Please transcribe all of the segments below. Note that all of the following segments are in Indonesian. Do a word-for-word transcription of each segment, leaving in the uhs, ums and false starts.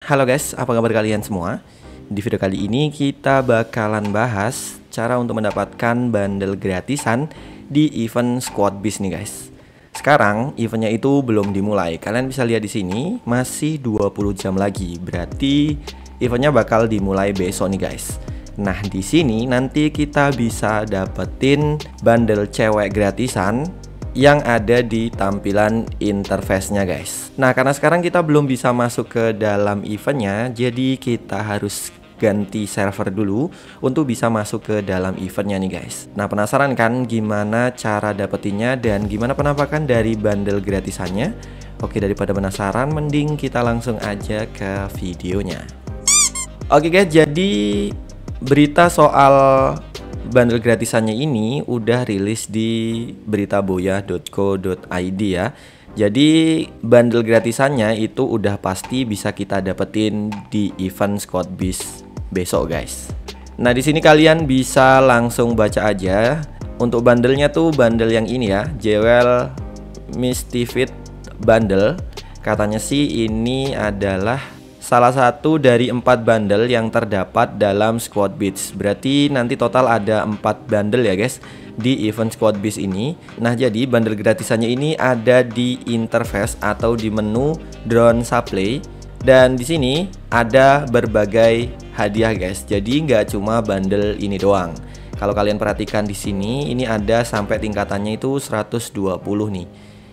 Halo guys, apa kabar kalian semua? Di video kali ini kita bakalan bahas cara untuk mendapatkan bundle gratisan di event Squad Beast nih guys. Sekarang eventnya itu belum dimulai. Kalian bisa lihat di sini masih dua puluh jam lagi. Berarti eventnya bakal dimulai besok nih guys. Nah, di sini nanti kita bisa dapetin bundle cewek gratisan yang ada di tampilan interface-nya guys. Nah, karena sekarang kita belum bisa masuk ke dalam eventnya, jadi kita harus ganti server dulu untuk bisa masuk ke dalam eventnya nih guys. Nah, penasaran kan gimana cara dapetinnya dan gimana penampakan dari bundle gratisannya? Oke, daripada penasaran, mending kita langsung aja ke videonya. Oke guys, jadi berita soal bundle gratisannya ini udah rilis di beritaboya dot co dot i d ya. Jadi bundle gratisannya itu udah pasti bisa kita dapetin di event Squad Beast besok guys. Nah, di sini kalian bisa langsung baca aja. Untuk bundlenya tuh bundle yang ini ya, Jewel Mystifit Bundle. Katanya sih ini adalah salah satu dari empat bundle yang terdapat dalam Squad Beast. Berarti nanti total ada empat bundle ya guys di event Squad Beast ini. Nah, jadi bundle gratisannya ini ada di interface atau di menu drone supply. Dan di sini ada berbagai hadiah guys. Jadi nggak cuma bundle ini doang. Kalau kalian perhatikan di sini, ini ada sampai tingkatannya itu seratus dua puluh nih.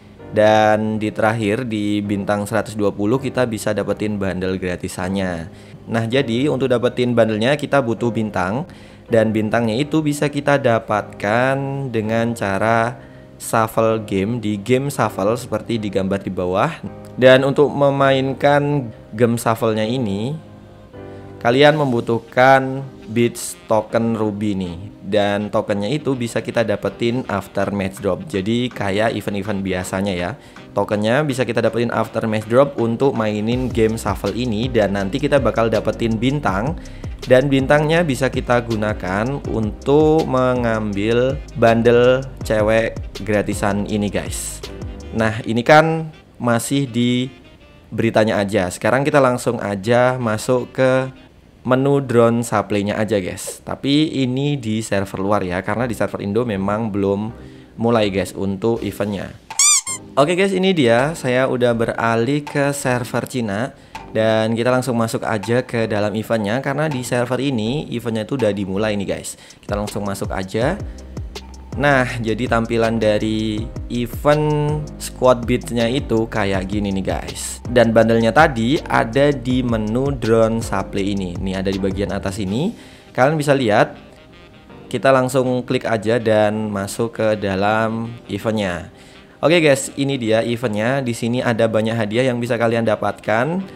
Dan di terakhir di bintang seratus dua puluh kita bisa dapetin bundle gratisannya. Nah, jadi untuk dapetin bundlenya kita butuh bintang. Dan bintangnya itu bisa kita dapatkan dengan cara shuffle game di game shuffle seperti digambar di bawah. Dan untuk memainkan game shuffle-nya ini, kalian membutuhkan Beats token Ruby nih. Dan tokennya itu bisa kita dapetin after match drop. Jadi kayak event-event biasanya ya. Tokennya bisa kita dapetin after match drop untuk mainin game shuffle ini. Dan nanti kita bakal dapetin bintang. Dan bintangnya bisa kita gunakan untuk mengambil bundle cewek gratisan ini guys. Nah, ini kan masih di beritanya aja. Sekarang kita langsung aja masuk ke menu drone supply-nya aja guys. Tapi ini di server luar ya, karena di server Indo memang belum mulai guys untuk eventnya. Oke guys, ini dia. Saya udah beralih ke server Cina. Dan kita langsung masuk aja ke dalam eventnya. Karena di server ini eventnya itu udah dimulai nih guys. Kita langsung masuk aja. Nah, jadi tampilan dari event Squad Beast-nya itu kayak gini nih guys. Dan bundlenya tadi ada di menu drone supply ini. Nih ada di bagian atas ini. Kalian bisa lihat. Kita langsung klik aja dan masuk ke dalam eventnya. Oke guys, ini dia eventnya. Di sini ada banyak hadiah yang bisa kalian dapatkan.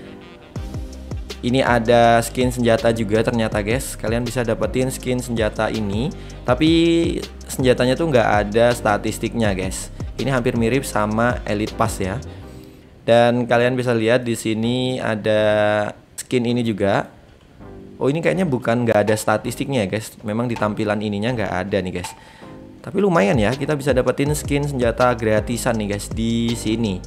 Ini ada skin senjata juga ternyata guys. Kalian bisa dapetin skin senjata ini. Tapi senjatanya tuh nggak ada statistiknya guys. Ini hampir mirip sama Elite Pass ya. Dan kalian bisa lihat di sini ada skin ini juga. Oh, ini kayaknya bukan nggak ada statistiknya ya guys. Memang di tampilan ininya nggak ada nih guys. Tapi lumayan ya, kita bisa dapetin skin senjata gratisan nih guys di sini.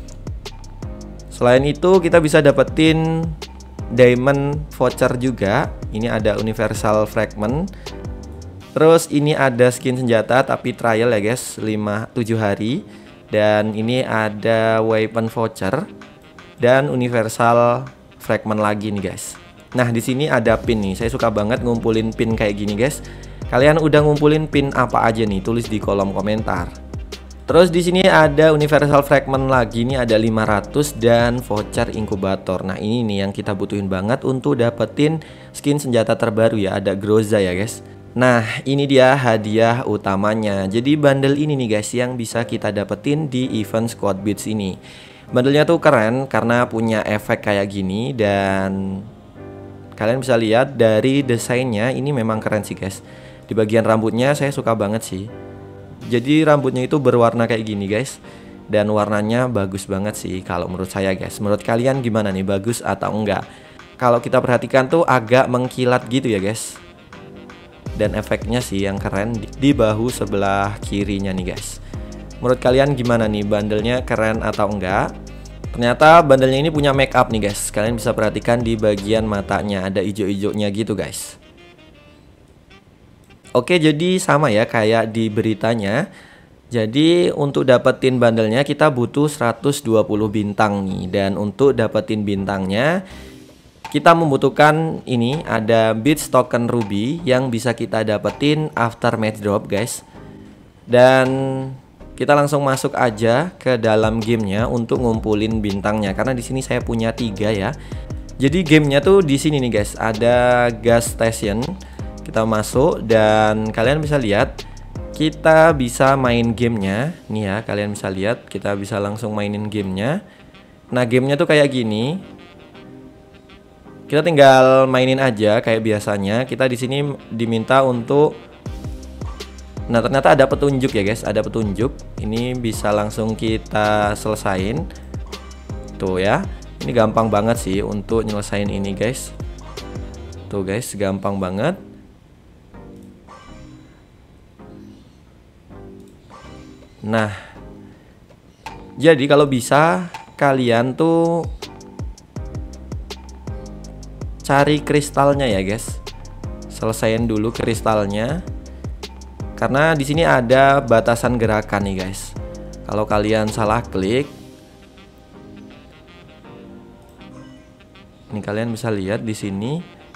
Selain itu kita bisa dapetin diamond voucher juga. Ini ada universal fragment. Terus ini ada skin senjata tapi trial ya guys, lima tujuh hari. Dan ini ada weapon voucher dan universal fragment lagi nih guys. Nah, di sini ada pin nih. Saya suka banget ngumpulin pin kayak gini guys. Kalian udah ngumpulin pin apa aja nih? Tulis di kolom komentar. Terus di sini ada universal fragment lagi nih, ada lima ratus dan voucher inkubator. Nah, ini nih yang kita butuhin banget untuk dapetin skin senjata terbaru ya, ada Groza ya guys. Nah, ini dia hadiah utamanya. Jadi bundle ini nih guys yang bisa kita dapetin di event Squad Beast ini. Bundlenya tuh keren karena punya efek kayak gini. Dan kalian bisa lihat dari desainnya ini memang keren sih guys. Di bagian rambutnya saya suka banget sih. Jadi rambutnya itu berwarna kayak gini guys. Dan warnanya bagus banget sih kalau menurut saya guys. Menurut kalian gimana nih, bagus atau enggak? Kalau kita perhatikan tuh agak mengkilat gitu ya guys. Dan efeknya sih yang keren di bahu sebelah kirinya nih guys. Menurut kalian gimana nih, bundlenya keren atau enggak? Ternyata bandelnya ini punya make up nih guys. Kalian bisa perhatikan di bagian matanya ada ijo-ijonya gitu guys. Oke, jadi sama ya kayak di beritanya. Jadi untuk dapetin bandelnya kita butuh seratus dua puluh bintang nih. Dan untuk dapetin bintangnya kita membutuhkan ini, ada Beats Token Ruby yang bisa kita dapetin after match drop guys. Dan kita langsung masuk aja ke dalam gamenya untuk ngumpulin bintangnya, karena di sini saya punya tiga ya. Jadi gamenya tuh di sini nih guys, ada gas station. Kita masuk dan kalian bisa lihat kita bisa main gamenya nih ya. Kalian bisa lihat kita bisa langsung mainin gamenya. Nah gamenya tuh kayak gini. Kita tinggal mainin aja kayak biasanya. Kita di sini diminta untuk, nah ternyata ada petunjuk ya guys, ada petunjuk. Ini bisa langsung kita selesain. Tuh ya, ini gampang banget sih untuk nyelesain ini guys. Tuh guys, gampang banget. Nah, jadi kalau bisa kalian tuh cari kristalnya ya guys. Selesain dulu kristalnya. Karena di sini ada batasan gerakan nih guys. Kalau kalian salah klik, ini kalian bisa lihat di sini.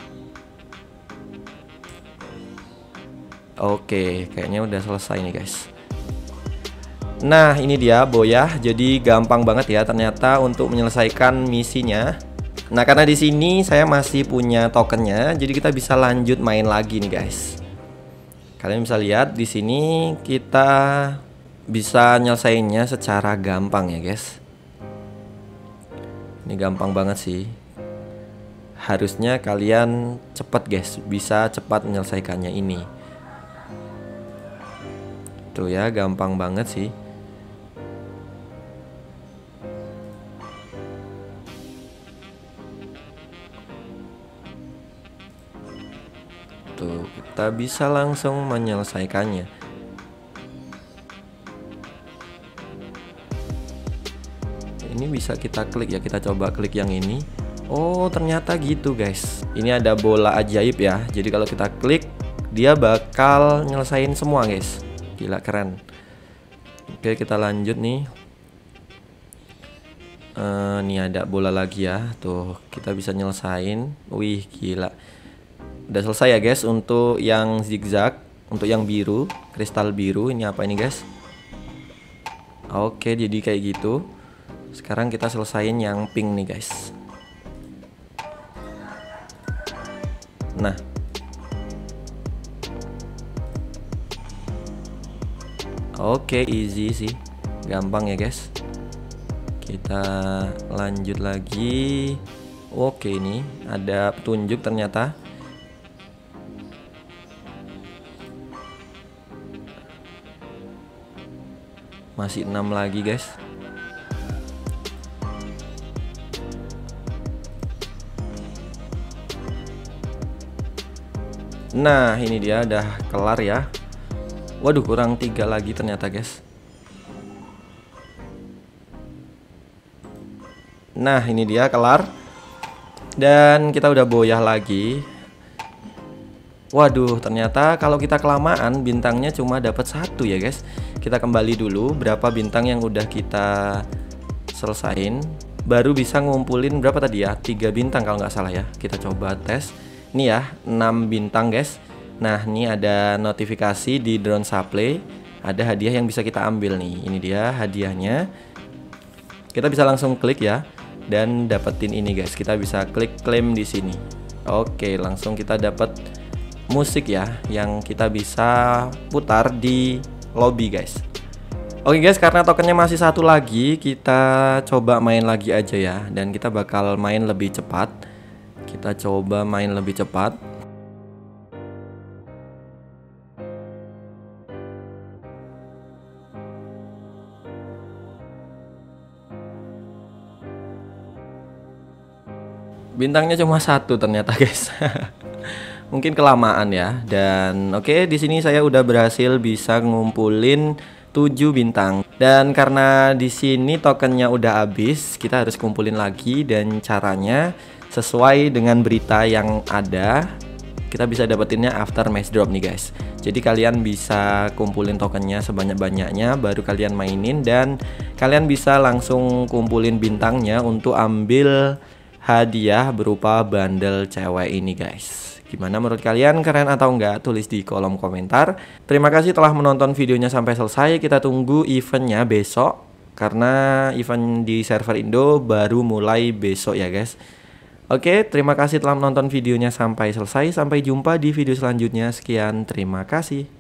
Oke, kayaknya udah selesai nih guys. Nah, ini dia Boyah. Jadi gampang banget ya ternyata untuk menyelesaikan misinya. Nah, karena di sini saya masih punya tokennya, jadi kita bisa lanjut main lagi nih guys. Kalian bisa lihat di sini kita bisa nyelesainnya secara gampang ya guys. Ini gampang banget sih. Harusnya kalian cepat guys, bisa cepat menyelesaikannya ini. Tuh ya, gampang banget sih. Tuh, kita bisa langsung menyelesaikannya. Ini bisa kita klik ya, kita coba klik yang ini. Oh, ternyata gitu guys. Ini ada bola ajaib ya. Jadi kalau kita klik, dia bakal nyelesain semua guys. Gila, keren. Oke, kita lanjut nih. Uh, ini ada bola lagi ya. Tuh, kita bisa nyelesain. Wih, gila. Udah selesai ya guys untuk yang zigzag. Untuk yang biru, kristal biru, ini apa ini guys? Oke, jadi kayak gitu. Sekarang kita selesain yang pink nih guys. Nah, oke, easy sih, gampang ya guys. Kita lanjut lagi. Oke, ini ada petunjuk ternyata. Masih enam lagi guys. Nah, ini dia udah kelar ya. Waduh, kurang tiga lagi ternyata guys. Nah, ini dia kelar. Dan kita udah boyah lagi. Waduh, ternyata kalau kita kelamaan bintangnya cuma dapat satu ya guys. Kita kembali dulu berapa bintang yang udah kita selesain. Baru bisa ngumpulin berapa tadi ya? tiga bintang kalau nggak salah ya. Kita coba tes. Ini ya, enam bintang guys. Nah, ini ada notifikasi di drone supply. Ada hadiah yang bisa kita ambil nih. Ini dia hadiahnya. Kita bisa langsung klik ya dan dapetin ini guys. Kita bisa klik claim di sini. Oke, langsung kita dapat musik ya yang kita bisa putar di lobby guys. Oke guys, karena tokennya masih satu lagi, kita coba main lagi aja ya. Dan kita bakal main lebih cepat. Kita coba main lebih cepat. Bintangnya cuma satu ternyata guys. Mungkin kelamaan ya. Dan oke, okay, di sini saya udah berhasil bisa ngumpulin tujuh bintang. Dan karena di sini tokennya udah habis, kita harus kumpulin lagi, dan caranya sesuai dengan berita yang ada. Kita bisa dapetinnya after match drop nih guys. Jadi kalian bisa kumpulin tokennya sebanyak-banyaknya, baru kalian mainin, dan kalian bisa langsung kumpulin bintangnya untuk ambil hadiah berupa bundle cewek ini guys. Gimana menurut kalian, keren atau enggak? Tulis di kolom komentar. Terima kasih telah menonton videonya sampai selesai. Kita tunggu eventnya besok, karena event di server Indo baru mulai besok ya guys. Oke, terima kasih telah menonton videonya sampai selesai. Sampai jumpa di video selanjutnya. Sekian, terima kasih.